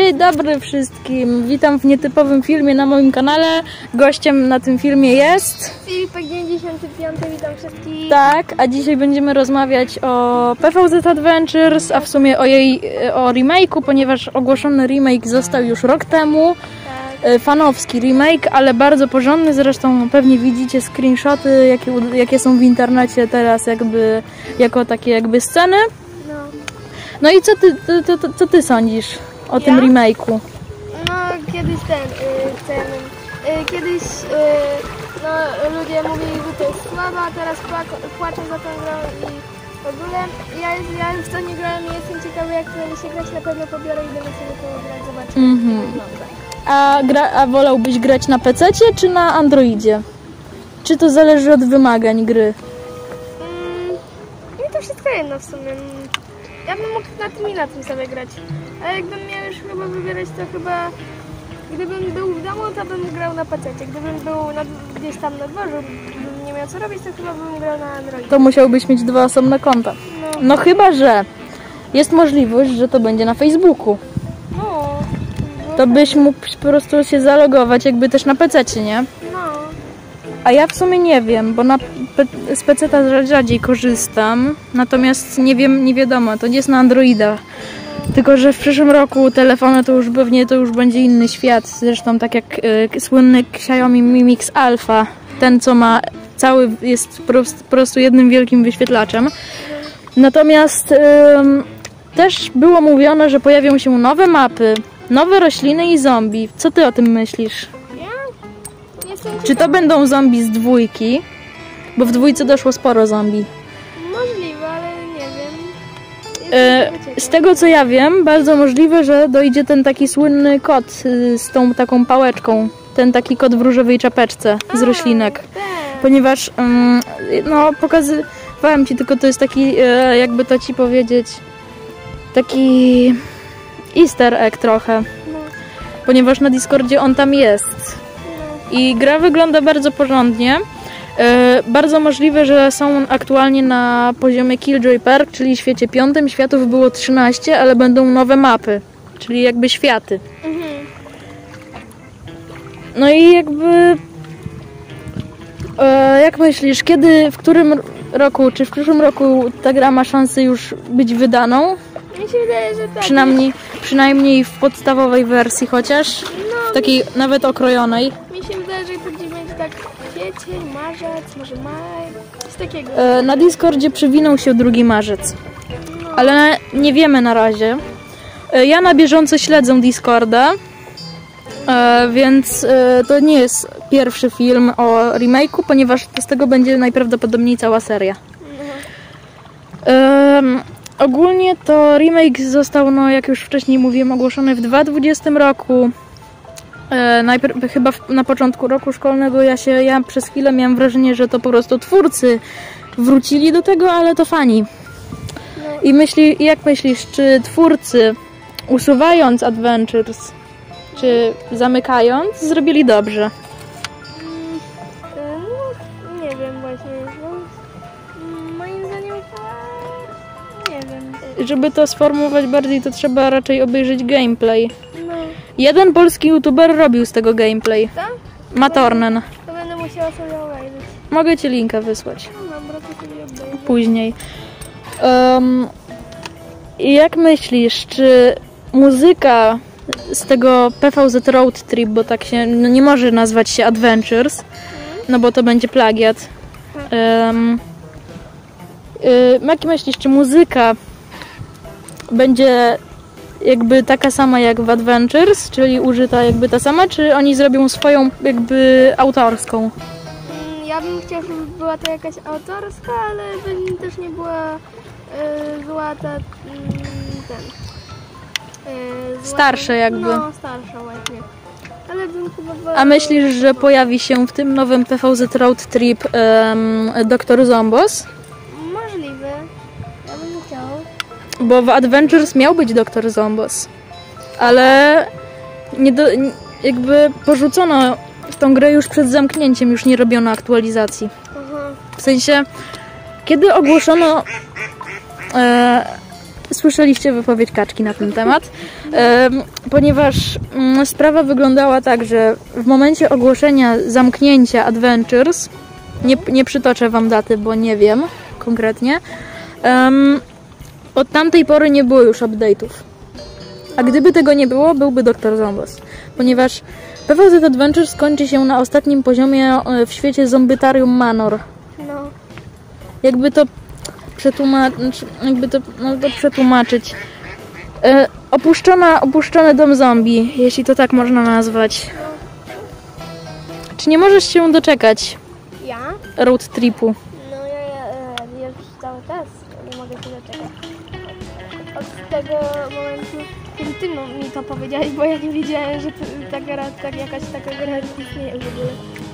Dzień dobry wszystkim. Witam w nietypowym filmie na moim kanale. Gościem na tym filmie jest Filipek 95, witam wszystkich. Tak, a dzisiaj będziemy rozmawiać o PVZ Adventures, a w sumie o remake'u, ponieważ ogłoszony remake został już rok temu. Tak. Fanowski remake, ale bardzo porządny. Zresztą pewnie widzicie screenshoty, jakie są w internecie teraz, jako takie sceny. No i co ty sądzisz o tym remake'u? No kiedyś kiedyś ludzie mówili, że to jest słaba, a teraz płaczą za tą grę i w ogóle ja już w to nie grałem i jestem ciekawy, jak to będzie się grać. Na pewno pobiorę i będę sobie pograć, zobaczyć jak to wygląda. A wolałbyś grać na PC-cie czy na Androidzie? Czy to zależy od wymagań gry? Mi to wszystko jedno w sumie. Ja bym mógł na tym sobie grać, a jakbym miał już chyba wybierać, to chyba gdybym był w domu, to bym grał na PC-cie. Gdybym był gdzieś tam na dworzu, bym nie miał co robić, to chyba bym grał na Androidzie. To musiałbyś mieć dwa osobne konta. No chyba, że jest możliwość, że to będzie na Facebooku. To byś mógł po prostu się zalogować jakby też na PC-cie, nie? No. A ja w sumie nie wiem, bo z PC-ta rzadziej korzystam, natomiast nie wiadomo, to nie jest na Androida. Tylko że w przyszłym roku telefony to już będzie inny świat. Zresztą tak jak słynny Xiaomi Mi Mix Alpha, ten co ma jest po prostu jednym wielkim wyświetlaczem. Natomiast też było mówione, że pojawią się nowe mapy, nowe rośliny i zombie. Co ty o tym myślisz? Czy to będą zombie z dwójki? Bo w dwójce doszło sporo zombie. Możliwe, ale nie wiem. Z tego co ja wiem, bardzo możliwe, że dojdzie ten taki słynny kot z tą taką pałeczką. Ten taki kot w różowej czapeczce z roślinek. Ponieważ pokazywałem ci, tylko to jest taki, jakby to ci powiedzieć, taki easter egg trochę. Ponieważ na Discordzie on tam jest. I gra wygląda bardzo porządnie. Bardzo możliwe, że są aktualnie na poziomie Killjoy Park, czyli świecie 5. Światów było 13, ale będą nowe mapy, czyli jakby światy. No i jak myślisz, w którym roku, czy w przyszłym roku ta gra ma szansę już być wydaną? Mi się wydaje, że tak. Przynajmniej w podstawowej wersji chociaż, w takiej nawet okrojonej. Mi się wydaje, że to będzie tak kwiecień, marzec, może maj, coś takiego. Na Discordzie przywinął się 2 marzec, ale nie wiemy na razie. Ja na bieżąco śledzę Discorda, więc to nie jest pierwszy film o remake'u, ponieważ z tego będzie najprawdopodobniej cała seria. Ogólnie to remake został, jak już wcześniej mówiłem, ogłoszony w 2020 roku. Najpierw chyba na początku roku szkolnego ja przez chwilę miałam wrażenie, że to po prostu twórcy wrócili do tego, ale to fani. I jak myślisz, czy twórcy usuwając Adventures, czy zamykając, zrobili dobrze? Nie wiem właśnie. Moim zdaniem nie wiem. Żeby to sformułować bardziej, to trzeba raczej obejrzeć gameplay. Jeden polski youtuber robił z tego gameplay. Tak? Matornen. To będę musiała sobie obejrzeć. Mogę ci linka wysłać. Dobra, to sobie obejrzę. Później. Jak myślisz, czy muzyka z tego PVZ Road Trip, bo tak się nie może nazwać się Adventures, no bo to będzie plagiat. Jak myślisz, czy muzyka będzie jakby taka sama jak w Adventures, czyli użyta jakby ta sama, czy oni zrobią swoją jakby autorską? Ja bym chciała, żeby była to jakaś autorska, ale żeby też nie była zła starsza jakby. No, starsza właśnie. Ale bym chyba... A myślisz, że pojawi się w tym nowym PVZ Road Trip Dr. Zombos? Możliwe. Ja bym chciał. Bo w Adventures miał być Dr. Zombos. Ale jakby porzucono w tą grę już przed zamknięciem, już nie robiono aktualizacji. W sensie, kiedy ogłoszono słyszeliście wypowiedź Kaczki na ten temat, ponieważ sprawa wyglądała tak, że w momencie ogłoszenia zamknięcia Adventures, nie przytoczę wam daty, bo nie wiem konkretnie, od tamtej pory nie było już update'ów. A gdyby tego nie było, byłby Dr. Zombos. Ponieważ PvZ Adventures skończy się na ostatnim poziomie w świecie Zombytarium Manor. No. Jakby to przetłumaczyć. Opuszczony dom zombie, jeśli to tak można nazwać. Czy nie możesz się doczekać Ja? road tripu? No ja już cały czas nie mogę się doczekać. Od tego momentu, kiedy ty mi to powiedziałeś, bo ja nie wiedziałem, że jakaś taka gra istnieje w ogóle.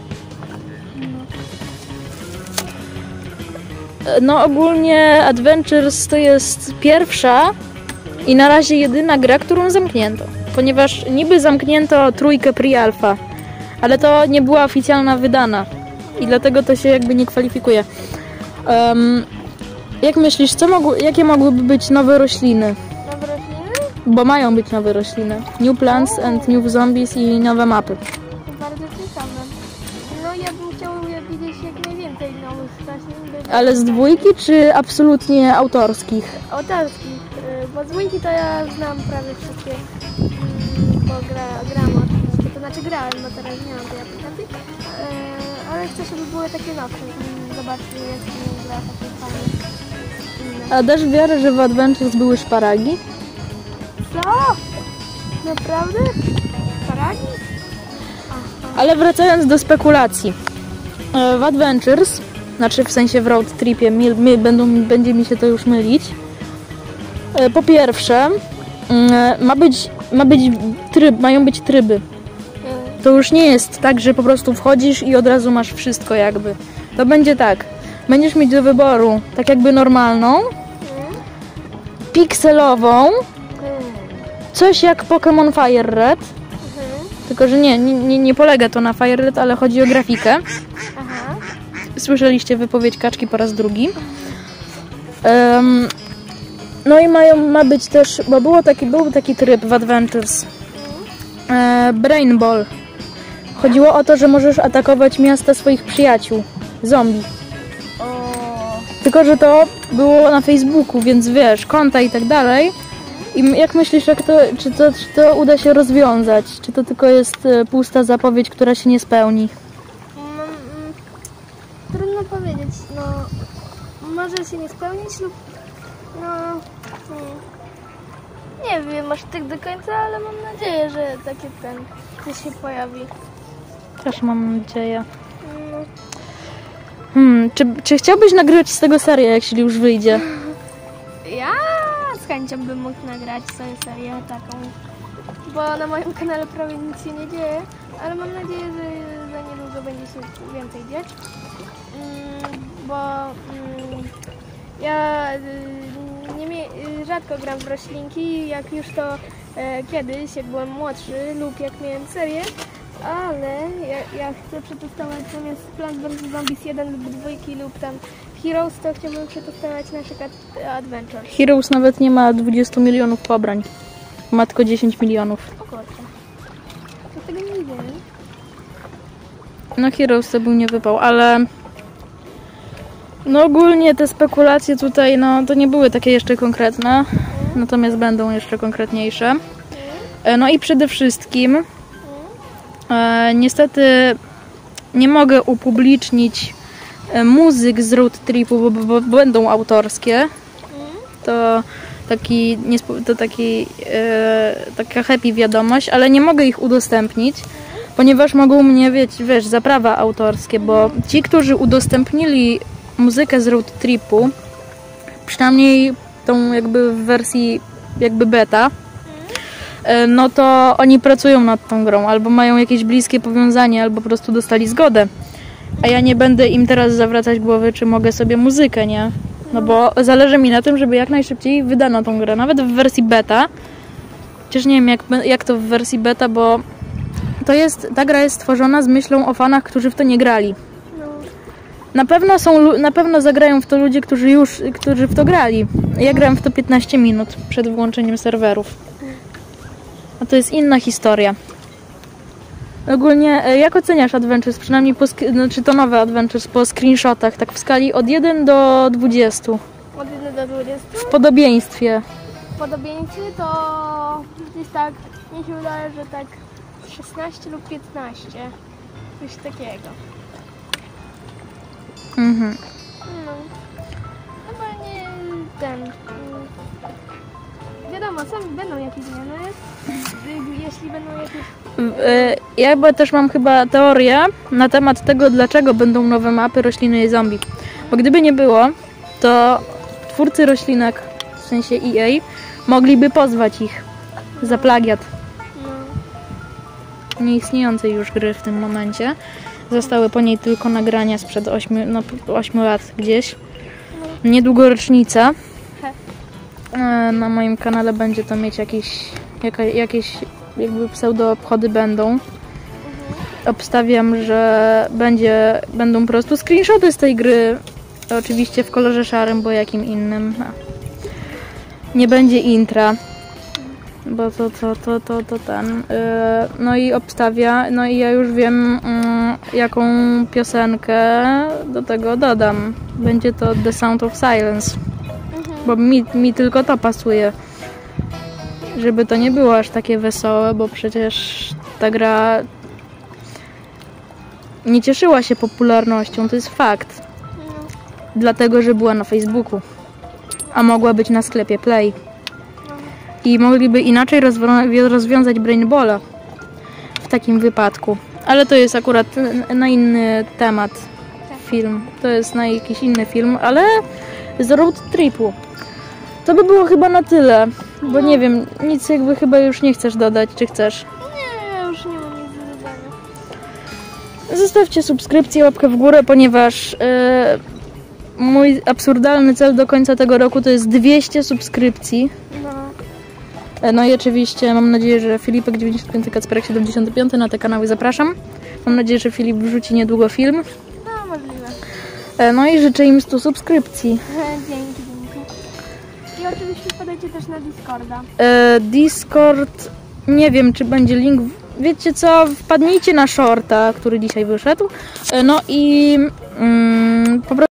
No ogólnie Adventures to jest pierwsza i na razie jedyna gra, którą zamknięto. Ponieważ niby zamknięto trójkę pre-alpha, ale to nie była oficjalna wydana. I dlatego to się jakby nie kwalifikuje. Jak myślisz, jakie mogłyby być nowe rośliny? Nowe rośliny? Bo mają być nowe rośliny. New Plants and New Zombies i nowe mapy. Bardzo ciekawe. No ja bym chciał widzieć jak najwięcej nowych roślin. Ale z dwójki czy absolutnie autorskich? Autorskich, bo z dwójki to ja znam prawie wszystkie, bo gram oczywiście, to znaczy grałem, bo teraz nie mam tej aplikacji, ale chcę, żeby były takie nowsze, zobaczmy jak się gra takie fajne. A dasz wiarę, że w Adventures były szparagi? Co? Naprawdę? Szparagi? Ale wracając do spekulacji. W Adventures, znaczy w sensie w road tripie, będzie mi się to już mylić. Po pierwsze, mają być tryby. To już nie jest tak, że po prostu wchodzisz i od razu masz wszystko jakby. To będzie tak. Będziesz mieć do wyboru tak jakby normalną, pikselową, coś jak Pokémon Fire Red. Tylko, że nie polega to na Fire Red, ale chodzi o grafikę. Aha. Słyszeliście wypowiedź Kaczki po raz drugi. No i ma być też, bo był taki tryb w Adventures. Brain Ball. Chodziło o to, że możesz atakować miasta swoich przyjaciół. Zombie. Tylko, że to było na Facebooku, więc wiesz, konta i tak dalej. I jak myślisz, czy to uda się rozwiązać? Czy to tylko jest pusta zapowiedź, która się nie spełni? Trudno powiedzieć, no może się nie spełnić lub nie wiem aż tak do końca, ale mam nadzieję, że takie coś się pojawi. Też mam nadzieję. Czy chciałbyś nagrywać z tego serię, jeśli już wyjdzie? Ja z chęcią bym mógł nagrać sobie serię taką, bo na moim kanale prawie nic się nie dzieje, ale mam nadzieję, że za niedługo będzie się więcej dziać, bo ja rzadko gram w roślinki, jak już to kiedyś, jak byłem młodszy lub jak miałem serię, ale ja chcę przetestować zamiast Plants vs Zombies 1 lub 2 lub tam Heroes, to chciałbym przetestować na przykład Adventures. Heroes nawet nie ma 20 milionów pobrań. Ma tylko 10 milionów. O kurczę. To tego nie widziałem. No Heroes to był nie wypał, ale no ogólnie te spekulacje tutaj, no to nie były takie jeszcze konkretne, natomiast będą jeszcze konkretniejsze. No i przede wszystkim niestety nie mogę upublicznić muzyk z road tripu, bo będą autorskie. To taka happy wiadomość, ale nie mogę ich udostępnić, ponieważ mogą mnie, wiesz, za prawa autorskie, bo ci, którzy udostępnili muzykę z road tripu, przynajmniej tą jakby w wersji jakby beta, no to oni pracują nad tą grą, albo mają jakieś bliskie powiązanie, albo po prostu dostali zgodę. A ja nie będę im teraz zawracać głowy, czy mogę sobie muzykę, nie? No bo zależy mi na tym, żeby jak najszybciej wydano tą grę, nawet w wersji beta. Chociaż nie wiem jak to w wersji beta, bo ta gra jest stworzona z myślą o fanach, którzy w to nie grali. Na pewno zagrają w to ludzie, którzy w to grali. Ja grałem w to 15 minut przed włączeniem serwerów. A to jest inna historia. Ogólnie, jak oceniasz Adventures? Przynajmniej znaczy to nowe Adventures po screenshotach, tak w skali od 1 do 20. Od 1 do 20? W podobieństwie. W podobieństwie to gdzieś tak, mi się wydaje, że tak 16 lub 15. Coś takiego. Mhm. No. Chyba nie ten. Wiadomo, sami będą jakieś zmiany. Jeśli będą jakieś... Ja też mam chyba teorię na temat tego, dlaczego będą nowe mapy rośliny i zombie. Bo gdyby nie było, to twórcy roślinek, w sensie EA, mogliby pozwać ich za plagiat nieistniejącej już gry w tym momencie. Zostały po niej tylko nagrania sprzed 8 lat gdzieś. Niedługo rocznica. Na moim kanale będzie to mieć jakieś jakby pseudo obchody będą. Obstawiam, że będą po prostu screenshoty z tej gry. Oczywiście w kolorze szarym, bo jakim innym. Nie będzie intra. Bo to ten. No i obstawia. No i ja już wiem, jaką piosenkę do tego dodam. Będzie to The Sound of Silence. Bo mi tylko to pasuje. Żeby to nie było aż takie wesołe, bo przecież ta gra nie cieszyła się popularnością, to jest fakt. Dlatego, że była na Facebooku, a mogła być na sklepie Play. I mogliby inaczej rozwiązać Brain Balla w takim wypadku. Ale to jest akurat na inny temat film. To jest na jakiś inny film, ale z road tripu. To by było chyba na tyle, bo nie wiem, nic jakby chyba już nie chcesz dodać, czy chcesz? Nie, ja już nie mam nic do dodania. Zostawcie subskrypcję, łapkę w górę, ponieważ mój absurdalny cel do końca tego roku to jest 200 subskrypcji. No i oczywiście mam nadzieję, że Filipek 95, Kacperek 75 na te kanały zapraszam. Mam nadzieję, że Filip wrzuci niedługo film. No, możliwe. No i życzę im 100 subskrypcji. Dzięki. I oczywiście wpadajcie też na Discorda. Discord, nie wiem czy będzie link, wiecie co, wpadnijcie na shorta, który dzisiaj wyszedł. No i po prostu